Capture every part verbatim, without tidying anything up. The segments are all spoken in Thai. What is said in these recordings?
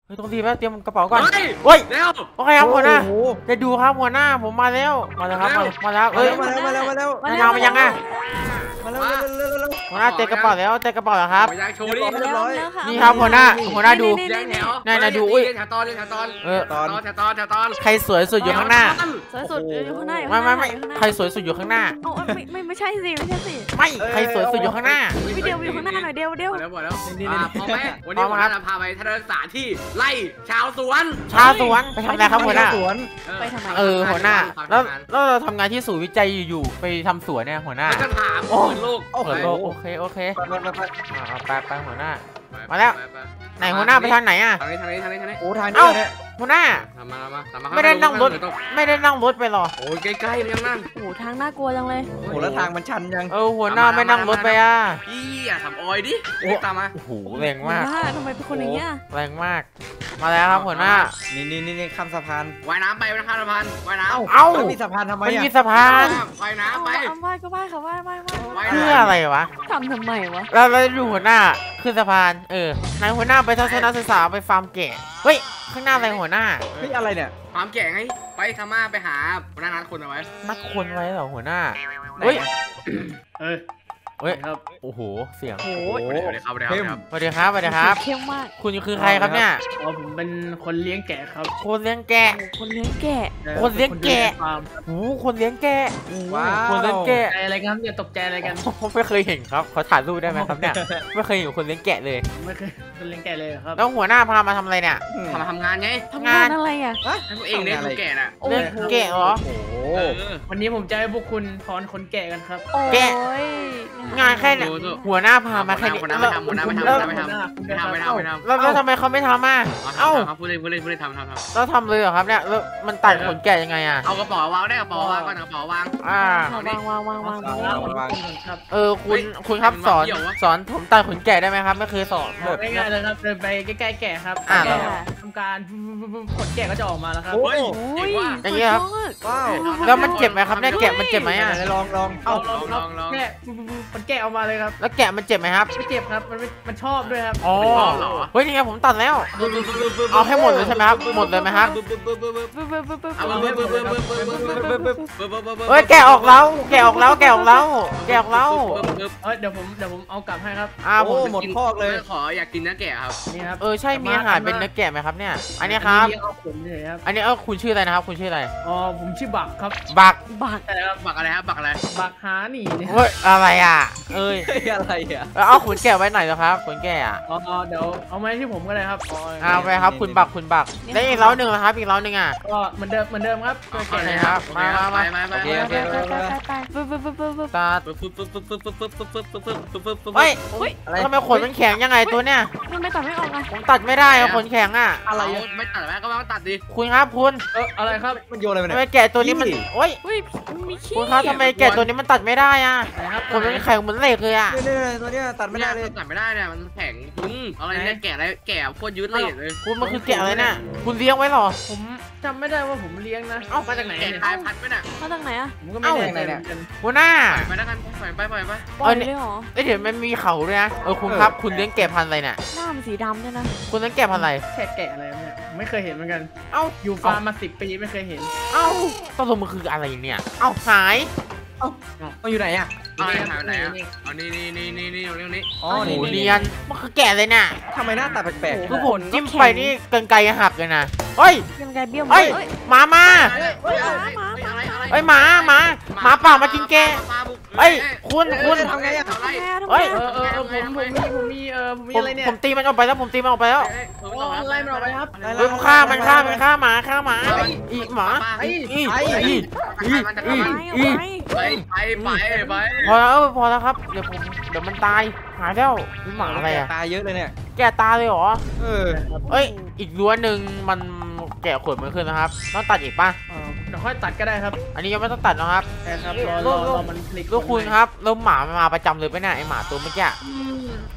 เฮ้ยต้องรีบแล้วเตรียมกระเป๋าก่อนเฮ้ยเร็วโอเคครับหัวหน้าจะดูครับหัวหน้าผมมาแล้วมาแล้วครับมาแล้วเอ้ยมาแล้วมาแล้วมาแล้วมาแล้วมายังไงมาแล้วมาแล้วหัวหน้าเตะกระเป๋าแล้วเตะกระเป๋าแล้วครับโชว์ดินี่ครับหัวหน้าหัวหน้าดูนี่นะดูอุ้ยแถวตอนแถวตอนเออตอนแถวตอนแถวตอนใครสวยสุดอยู่ข้างหน้าสวยสุดอยู่ข้างหน้าไม่ไม่ไม่ใครสวยสุดอยู่ข้างหน้าไม่ไม่ไม่ใช่สิไม่ใช่สิไม่ใครสวยสุดอยู่ข้างหน้าพี่เดียวอยู่ข้างหน้าหน่อยเดียวเดียวแล้วหมดแล้วพอไหมวันนี้ผมจะพาไปทัศนศึกษาที่ไร่ชาวสวนชาวสวนไปทำอะไรครับหัวหน้าไปทำไมเออหัวหน้าแล้วแล้วเราทำงานที่ศูนย์วิจัยอยู่ไปทำสวนเนี่ยหัวหน้าจะถามโลกเปิดโลกโอเคโอเคไปไปไปหัวหน้ามาแล้วไหนหัวหน้าไปทางไหนอ่ะทางนี้ทางนี้ทางนี้ทางนี้โอ้ทางนี้เนี่ยหัวหน้าทำมาทำมาทำมาไม่ได้นั่งรถไม่ได้นั่งรถไปหรอโอ้ยใกล้ๆเลยยังนั่งโอ้ทางน่ากลัวจังเลยโอ้แล้วทางมันชันยังเออหัวหน้าไม่นั่งรถไปอ่ะอีอ่ะทำออยดิโอ้ตามมาโอ้โหแรงมากทำไมเป็นคนอย่างเงี้ยแรงมากมาแล้วครับหัวหน้านี่นี่นี่นี่ข้ามสะพานว่ายน้ำไปว่ายน้ำสะพานว่ายน้ำเอ้ามีสะพานทำไมมันมีสะพานว่ายน้ำไปว่ายก็ว่ายค่ะว่ายว่ายว่ายเพื่ออะไรวะทำทำไมวะแล้วเราดูหัวหน้าขึ้นสะพานเออนายหัวหน้าไปทัศนศึกษาไปฟาร์มแกะเฮ้ยข้างหน้าอะไรหัวหน้าเฮ้ยอะไรเนี่ยฟาร์มแกะไงไปทำมาไปหาพนักงานคนเอาไว้นักคนไว้เหรอหัวหน้าเฮ้ยเฮ้ยเฮ้ยครับโอ้โหเสียงโอ้โหสวัสดีครับสวัสดีครับสวัสดีครับสวัสดีครับเข้มมากคุณคือใครครับเนี่ยอ๋อผมเป็นคนเลี้ยงแกะครับคนเลี้ยงแกะคนเลี้ยงแกะคนเลี้ยงแกะโอ้คนเลี้ยงแกะว้าวคนเลี้ยงแกะอะไรกันอย่าตกใจอะไรกันผมไม่เคยเห็นครับขอถ่ายรูปได้ไหมครับเนี่ยไม่เคยเห็นคนเลี้ยงแกะเลยไม่เคยคนเลี้ยงแกะเลยครับแล้วหัวหน้าพามาทำอะไรเนี่ยทำมาทำงานไงทำงานอะไรอ่ะให้พวกเองเลี้ยงแกะน่ะเลี้ยงแกะเหรอโอ้วันนี้ผมจะให้พวกคุณถอนขนแกะกันครับแกะงานแค่เนี่ยหัวหน้าพามาแค่นี้แล้วไม่ทำหัวหน้าไม่ทำหัวหน้าไม่ทำไม่ทำไม่ทำไม่ทำแล้วทำไมเขาไม่ทำอ่ะเอ้าพูดเล่นพูดเล่นพูดเล่นทำทำทำแล้วทำเลยเหรอครับเนี่ยแล้วมันตัดขนแกะยังไงอ่ะเอากระเป๋าวางได้กระเป๋าวางก่อนกระเป๋าวางอ่าวางวางวางวางวางครับเออคุณคุณครับสอนสอนผมตัดขนแกะได้ไหมครับไม่เคยสอนแบบง่ายๆเลยครับเดินไปใกล้ๆแกะครับทำการขนแกะก็จะออกมาแล้วครับโอ้ยอย่างเงี้ยครับว้าวแล้วมันเจ็บไหมครับเนี่ยแกะมันเจ็บไหมอ่ะลองลองเอาลองลองแกะมันแกะออกมาเลยครับแล้วแกะมันเจ็บไหมครับไม่เจ็บครับมันมันชอบด้วยครับอ๋อเฮ้ยนี่ไงผมตัดแล้วเอาให้หมดเลยใช่ไหมครับหมดเลยไหมครับเฮ้ยแกะออกแล้วแกะออกแล้วแกะออกแล้วแกะออกแล้วเฮ้ยเดี๋ยวผมเดี๋ยวผมเอากลับให้ครับอ้าวผมหมดคอกเลยขออยากกินเนื้อแกะครับนี่ครับเออใช่มีอาหารเป็นเนื้อแกะไหมครับเนี่ยอันนี้ครับอันนี้เออคุณชื่ออะไรนะครับคุณชื่ออะไรอ๋อผมชื่อบักครับบักบักอะไรครับบักอะไรครับบักอะไรบักหาหนีเนี่ยเฮ้ยอะไรอ่ะเอ้ยอะไรอ่ะเอาขนแกะไว้หน่อยนะครับขนแกะอ่ะอ๋อเดี๋ยวเอาไม้ที่ผมก็ได้ครับเอาไปครับคุณบักคุณบักได้อีกแล้วหนึ่งนะครับอีกแล้วหนึ่งอ่ะก็เหมือนเดิมเหมือนเดิมครับแกะเลยครับมามามาโอเคโอเคตัดเฮ้ยทำไมขนมันแข็งยังไงตัวเนี้ยทำไมตัดไม่ออกอ่ะผมตัดไม่ได้อะขนแข็งอ่ะอะไรไม่ตัดแล้วก็ไม่ตัดดิคุณครับคุณเอออะไรครับมันโยนอะไรไปทำไมแกะตัวนี้มันโอ้ยคุณครับทำไมแกะตัวนี้มันตัดไม่ได้อ่ะขนมันแข็งเหมือนเหล็กเลยอ่ะเนี่ยตัวเนี้ยตัดไม่ได้เลยตัดไม่ได้เนี่ยมันแข็งคุณอะไรเนี่ยแกะอะไรแกะโคตรยืดเลยเลยคุณมันคือแกะอะไรเนี่ยคุณเลี้ยงไว้หรอผมจำไม่ได้ว่าผมเลี้ยงนะเอ้ามาจากไหนเนี่ยตายพันไปน่ะมาจากไหนอ่ะผมก็ไม่แน่ใจเนี่ยหัวหน้าไปแล้วกันปล่อยไปปล่อยไปปล่อยเลยเหรอเอ้ยเดี๋ยวมันมีเขาด้วยนะเออคุณครับคุณเลี้ยงแกะพันธุ์อะไรเนี่ยหน้ามันสีดำเนี่ยนะคุณเลี้ยงแกะพันธุ์อะไรแค่แกะอะไรเนี่ยไม่เคยเห็นเหมือนกันเอ้าอยู่ฟาร์มมาสิบปีไม่เคยเห็นเอ้าต้นลมมันคืออะไรเนี่ยเอ้าหายเอ้ามันอยู่ไหนอ่ะเอาหายไปไหนอ่ะอ๋อนี่นี่นี่นี่นี่ตรงนี้อ๋อนี่เนียนมันคือแกะเลยเนี่ยทำไมหน้าตาแปลกๆคือผมจิ้มไปนี่กันไกลหักเลยนะเฮ้ยกันไกลเบี้ยวเฮ้ยหมามาเฮ้ยหมาหมาหมาป่ามากินแกะเฮ้ยคุณคุณทำไงอ่ะเฮ้ยเออเออผมผมมีผมมีเออผมมีอะไรเนี่ยผมตีมันออกไปแล้วผมตีมันออกไปแล้วอะไรมันออกไปครับเฮ้ยฆ่ามันฆ่ามันฆ่าหมาฆ่าหมาอีหมาอีอีอีอีอีไปไปไปไปพอแล้วพอแล้วครับเดี๋ยวผมเดี๋ยวมันตายหายแล้วหมาอะไรอะตายเยอะเลยเนี่ยแกตาเลยเหรอเออเอ้ยอีกรั้วหนึ่งมันแกะขนมันขึ้นนะครับต้องตัดอีกป่ะเดี๋ยวค่อยตัดก็ได้ครับอันนี้ยังไม่ต้องตัดนะครับใช่ครับรอรอมันพลิกลูกคุณครับแล้วหมามันมาประจำเลยไปเนี่ยไอหมาตัวเมื่อกี้ก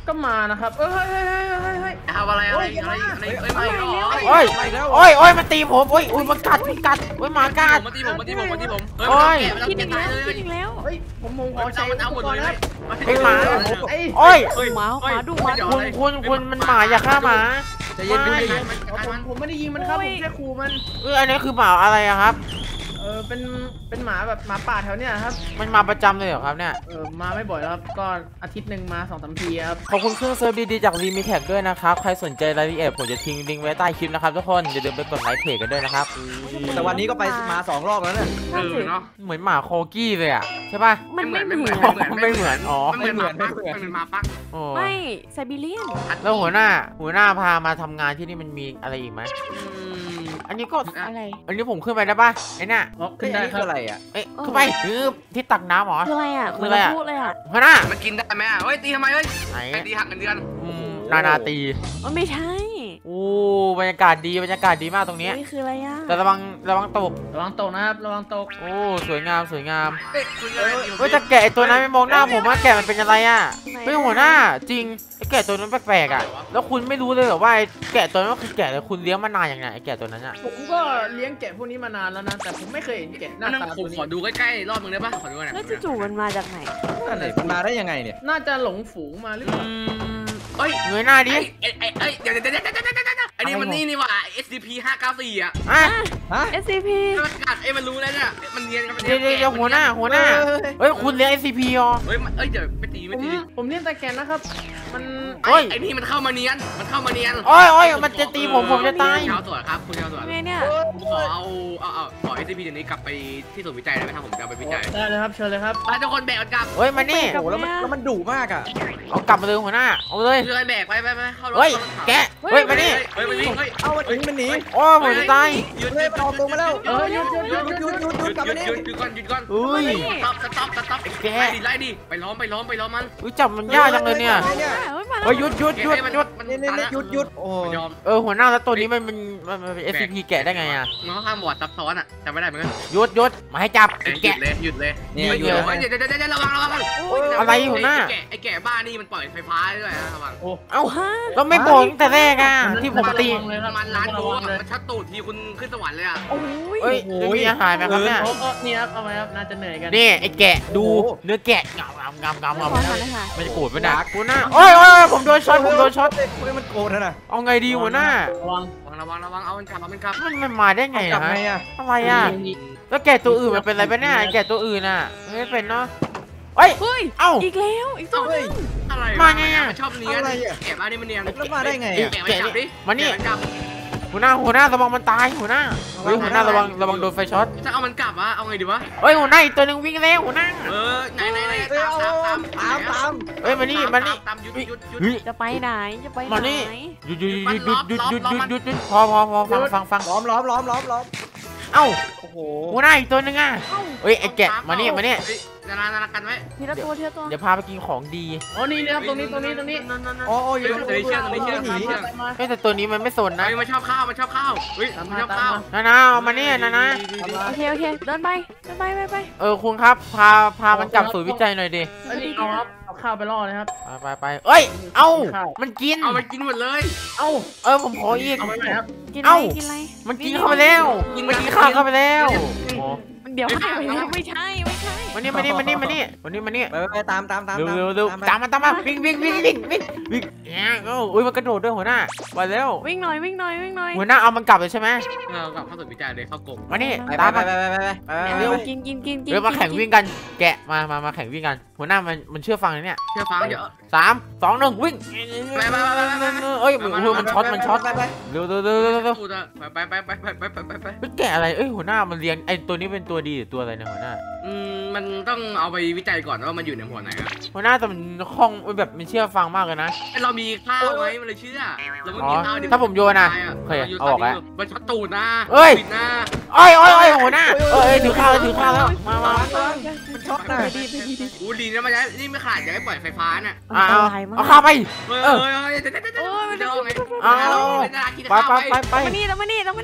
ก็มานะครับเอ้ยเฮ้ยเฮ้ยเฮ้ยเฮ้ยทำอะไรอะไรอะไรอะไรเอ้ยไม่หรอโอ้ยโอ้ยโอ้ยมันตีผมโอ้ยอุ้ยมันกัดมันกัดโอ้ยหมากัดมาตีผมมาตีผมมาตีผมเฮ้ยมันกินแกะอีกมันแล้วแกะตายเลยกินอีกแล้วเฮ้ยผมมงขมัอน ใช้เอามันเอาหมดเลยไอ้หมาไอ้โอ้ยหมาหมาดูหมาดูคุณคุณคุณมันหมาอย่าฆ่าหมาใจเย็นใจเย็นผมผมไม่ได้ยิงมันครับผมแค่ขู่มันเอออันนี้คือหมาอะไรอะครับเออเป็นเป็นหมาแบบหมาป่าแถวเนี้ยครับมันมาประจำเลยเหรอครับเนี่ยเออมาไม่บ่อยแล้วครับก็อาทิตย์หนึ่งมาสองสามทีครับขอบคุณเครื่องเซิร์ฟดีๆจากรีมิแท็กด้วยนะครับใครสนใจรายละเอียดผมจะทิ้งลิงก์ไว้ใต้คลิปนะครับทุกคนอย่าลืมไปกดไลค์เพจกันด้วยนะครับแต่วันนี้ก็ไปมาสองรอบแล้วเนี่ยเออเนาะเหมือนหมาโคกี้เลยอะใช่ป่ะมันไม่เหมือนไม่เหมือนอ๋อมันเหมือนมาปักมันเหมือนมาปักโอ้ไม่ไซบีเรียนแล้วหัวหน้าหัวหน้าพามาทำงานที่นี่มันมีอะไรอีกไหมอันนี้ก็อะไรอันนี้ผมขึ้นไปได้ป่ะไอ้น่ะอ๋อขึ้ขึ้นนได้ได้คคืรัอบ อะไรอ่ะเอ้ยขึ้นไปคือที่ตักน้ำเหรอคืออะไรอ่ะคืออะไรอะพูดเลยอ่ะหัวหน้ามันกินได้ไหมอ่ะเฮ้ยตีทำไมเฮ้ยไหนไอ้ตีหักเงินเดือนอืมนานาตีมันไม่ใช่อู้บรรยากาศดีบรรยากาศดีมากตรงนี้นี่คืออะไรอ่ะแต่ระวังระวังตกระวังตกนะครับระวังตกโอ้สวยงามสวยงามเฮ้ยคุยกันเฮ้ยแต่แกะไอ้ตัวนั้นไม่มองหน้าผมว่าแกะมันเป็นอะไรอ่ะเฮ้ยหัวหน้าจริงไอ้แกะตัวนั้นแปลกๆอ่ะแล้วคุณไม่รู้เลยเหรอว่าไอ้แกะตัวนั้นคือแกะเลยคุณเลี้ยงมานานอย่างไงไอ้แกะตัวนั้นอ่ะผมก็เลี้ยงแกะพวกนี้มานานแล้วนะแต่ผมไม่เคยเห็นแกะหน้านั่นตาผตัวมนี้ขอดูใกล้ๆรอบมึงได้ป่ะขอดูหน่อยแล้วจู่ๆมันมาจากไหนนั่นไหนมันมาได้ยังไงเนี่ยน่าจะหลงฝูงมาหรือเปล่าเฮ้ยเงยหน้าดิไอ้ไอ้ไอ้เดี๋ยวเดี๋ยวเดี๋ยวเดี๋ยวเดี๋ยวไอ้นี่มันนี่นี่ว่ะ เอส ดี พี ห้าเก้าสี่อ่ะอ่ะฮะเอสซีพีมันกัดไอ้มันรู้แล้วเนี่ยมันเนียนกันมันเดี๋ยวเดี๋ยวเดี๋ยวหัวหน้าหัวหน้า เฮ้ยคุณเลี้ยง เอส ซี พี อ๋อเฮ้ยเฮ้ยเดี๋ยวไม่ตีผไม่มตีผมเลี้ยงแต่แกะนะครับ มันเฮ้ยไอ้นี่มันเข้ามาเนียนมันเข้ามาเนียนโอ้ยโอ้ยมันจะตีผมผมจะตายชาวสวนครับคุณชาวสวนไงเนี่ยขอเอาเอาเอาขอ เอส ดี พี เดี๋ยวนี้กลับไปที่ศูนย์วิจัยได้ไหมครับผมจะเอาไปวิจัยได้เลยครับเชิญเลยครับไปทุกคนแบกมันกลับเฮ้ยมานี่โอ้โหแล้วมันแล้วมันดุมากอ่ะเอากลับมาเลยหัวหน้าเอาเลยคืออะไรแบกไปไปไปเข้ารถเฮ้ยแกะเฮ้ยมานี่เฮ้ยมันวิ่งเฮ้ยเอามันหนีมันหนีโอ้ยผมจะตายหยุดเฮ้ยมันออกตัวมาแล้วเออหยุดหยุดหยุดหยุดหยุดหยุดหยุดกลับมานี่หยุดหยุดก่อนหยุดก่อนเฮ้ยสต็อปสต็อปสต็อปแกไล่ดิไล่ดิไปล้อมไปล้อมไปล้อมมันอุ้ยจับมันยากจังเลยเนี่ยเฮ้ยมาแล้เฮ้วยหยุดหยุดหยุดหยุดมันนี่นี่นี่หยุดหยุดโอ้มันยอมเออหัวหน้าแล้วตัวนี้มันมันมันมันเป็น เอส ซี พี แกะได้ไงอ่ะมันค่อนข้างหมวดซับซ้อนอ่ะจำไม่ได้เหมือนกันหยุดหยุดมาให้จับหยุแกะดเลยหยุดเลยเนี่ยหหยุยุดดเลยเดี๋ยวเดี๋ยวเดี๋ยวระวังระวังอะไรหัวหน้าไอ้แกะไอ้แกะบ้านี่มันปล่อยไฟฟ้าด้วยนะระวังโอ้เอ้าฮะก็ไม่บอกตั้งแต่แรกอ่ะที่ผมตีมันร้านโดนมันชัดตูดทีคุณขึ้นสวรรค์เลยอ่ะโอ้ยเอ้ยมีอาหารไหมครับเนี่ยโอ้นี่ครับเอาไว้ครับน่าจะเหนื่อยกันนี่ไอ้แกะดูเนื้อแกะงามงามงามงามขอทานเลยค่ะมันจะโกรธไหมนะหัวหน้าโอ้ยโอ้ยผมโดนช็อตผมโดนช็อตเฮ้ยมันโกรธนะน่ะเอาไงดีหัวหน้าระวังระวังระวังระวังเอามันกลับเอามันกลับมันมันมาได้ไงกลัอะบไงฮะอ่ะอะไรอ่ะแล้วแกะตัวอื่นมันเป็นอะไรไปเนี่ยแกะตัวอื่นอ่ะไม่เป็นเนาะเฮ้ยเฮ้ยเอ้าอีกแล้วอีกตัวหนึงอะไรมาไงอะมันชอบเนียนแกะบ้านี่มันเนียนแล้วมาได้ไงเอ๊ะอ่ะแกะมันจับดิมานี่แกะมันกลับหัวหน้าหัวหน้าระวังมันตายหัวหน้าเฮ้ยหัวหน้าระวังระวังโดนไฟช็อตจะเอามันกลับวะเอาไงดีวะเฮ้ยหัวหน้าอีกตัวหนึงวิ่งแล้วหัวหน้าเออไหนไหนไหนเฮ้ยเอาตามตามตามตามเฮ้ยมานี่มานี่ตามหยุดหยุดหยุดเฮ้ยจะไปไหนจะไปไหนมานี่ หยุดหยุดหยุดหยุดหยุดหยุดหยุดหยุดหยุดพอพอพอฟังฟังฟังล้อมล้อมล้อมล้อมล้อมเอ้าโอ้โหหัวหน้าอีกตัวหนึงอ่ะเฮ้ยไอ้แกะมานี่มานี่นานานากันไว้ทีละตัวทีละตัวเดี๋ยวพาไปกินของดีอ๋อนี่นะครับตรงนี้ตรงนี้ตรงนี้อ๋ออ๋ออยู่ตรงนี้เชื่อตรงนี้เชื่อหนีเฮ้ยแต่ตัวนี้มันไม่สนนะมันชอบข้าวมันชอบข้าวเฮ้ยมันชอบข้าวนานาเอามาเนี่ยนานาโอเคโอเคเดินไปเดินไปไปไปเออคุณครับพาพามันกลับศูนย์วิจัยหน่อยดิอันนี้เอาครับเอาข้าวไปล่อเลยครับไปไปไปเอ้ยเอ้ามันกินเอามันกินหมดเลยเอ้าเออผมขออีกเอาไปไหนครับกินเอ้าอะไรกินอะไรมันกินเข้าไปแล้วมันกินข้าวเข้าไปแล้วโอ้เดี๋ยวให้ไปแล้วไม่ใช่ไม่ใช่มานี่มานี่มานี่มานี่มานี่มานี่ไปไปตามตามตามเร็วเร็วเร็วตามมาตามมาวิ่งวิ่งวิ่งวิ่งวิ่งวิ่งเนี่ยโอ้ยมันกระโดดด้วยหัวหน้าไปแล้ววิ่งหน่อยวิ่งหน่อยวิ่งหน่อยหัวหน้าเอามันกลับเลยใช่ไหมเรากลับเข้าสู่วิจัยเลยเข้ากลมมานี่ไปตามไปมาไปไปไปไปเร็วกินกินกินกินเร็วมาแข่งวิ่งกันแกะมามามาแข่งวิ่งกันหัวหน้ามันมันเชื่อฟังเลยเนี่ยเชื่อฟังเดี๋ยวสามสองหนึ่งวิ่งไปไปไปไปไปเอ้ยมันช็อตมันช็อตไปไปเร็วเร็วเร็วเร็วเร็วไปไปไปไปไปไปไปไปเฮ้ยแกะอะไรเอ้ยหัวหน้ามันเลี้ยงไอตัวนี้เป็นตัวดีหรือตัวอะไรนะหัวหน้าอืมมันต้องเอาไปวิจัยก่อนว่ามันอยู่ในหัวไหนอะหัวหน้าแต่มันคล่องแบบมันเชื่อฟังมากเลยนะเรามีข้าวไหมมันเลยเชื่อเราไม่มีข้าวดิถ้าผมโยนนะโอเคเอาออกแล้วมันช็อตตูดนะเอ้ยปิดหน้าโอ้ยโอ้ยโอ้ยหัวหน้าเอ้ยถือข้าวแล้วถือข้าวแล้วมามามันช็อตนะไปดีไปดีอูดีนะมันนี่ไม่ขาดอย่าให้ปล่อยไฟฟ้าน่ะเอาเอาข้าวไปเฮ้ยเฮ้ยเฮ้ยเดี๋ยวเดี๋ยวเดี๋ยวเดี๋ยวไงเอาเวลากินไปข้าวไปไปไปมานี่ต้องมานี่ต้องมานี่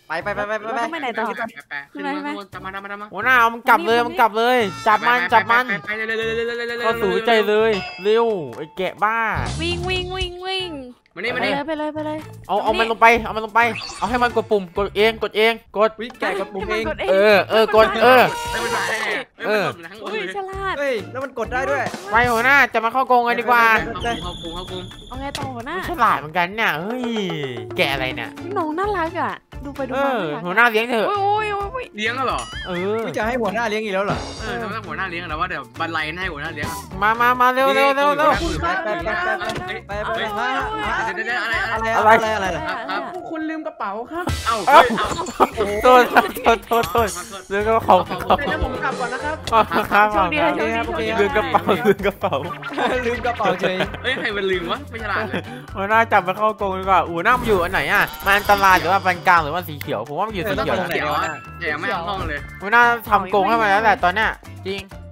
ไปไปไปไปไปเราไปต้องไปไหนต่อไปไปขึ้นมาขึ้นมาตามมาตามมาตามมาหัวหน้าเอามันกลับเลยมันกลับเลย จับมันจับมันไปเร็วเร็วเร็วเร็วเร็วเร็วเข้าสู่ใจเลยเร็วไอ้แกะบ้าวิ่งวิ่งวิ่งวิ่งมานี่ไปมาเลนี่ยไปเลยไปเลยเอาเอามันลงไปเอามันลงไป เอาให้มันกดปุ่มกดเองกดเองกดวิแกะกดปุ่มเองให้นกดเออเออกดเออเฮ้ยมันมาได้ไงเฮ้ยมันหล่นทั้งหมดอุ้ยเลยฉลาดเฮ้ยแล้วมันกดได้ด้วยไปหัวหน้าจะมาเข้ากรงกันดีกว่าเข้ากลุ่มเข้ากลุ่มเอาไงต่อหัวหน้าฉลาดเหมือนกันเนี่ยเฮ้ยแกะอะไรเนี่ยน้องน่ารักอ่ะดูไปดูเอมาอน่ารักหัวหน้าเลี้ยงเถอะโอ้ยโอ้ยโอ้ยเลี้ยงเหรอเออวิจะให้หัวหน้าเลี้ยงอีกแล้วเหรอเออทำไมต้องหัวหน้าเลี้ยงนะว่าเดี๋ยวบันไลให้หัวหน้าเลี้ยงมามามาเร็วเร็วเร็วเร็วไปไปไปไปไปไปไปมาเดี๋ยวเดี๋ยวอะไรอะไรอะไรอะไรอะไรอะไรครับพวกคุณลืมกระเป๋าครับเอ้าเฮ้ยเอ้าโทษโทษโทษโทษเรื่องกระเป๋าเดี๋ยวผมกลับก่อนนะครับครับโชคดีค่ะโชคดีโชคดีลืมกระเป๋าลืมกระเป๋าลืมกระเป๋าเฉยเฮ้ยใครมันลืมวะไม่ฉลาดเลยหัวหน้าจับมันเข้ากรงดีกว่าอู๋หน้ามันอยู่อันไหนอ่ะมันอันตรายหรือว่าปานกลางหรือว่าสีเขียวผมว่ามันอยู่สีเขียวนะเดี๋ยวแต่ยังไม่ห้องเลยหัวหน้าทำกรงให้มันแล้วแหละตอนเนี้ยจริง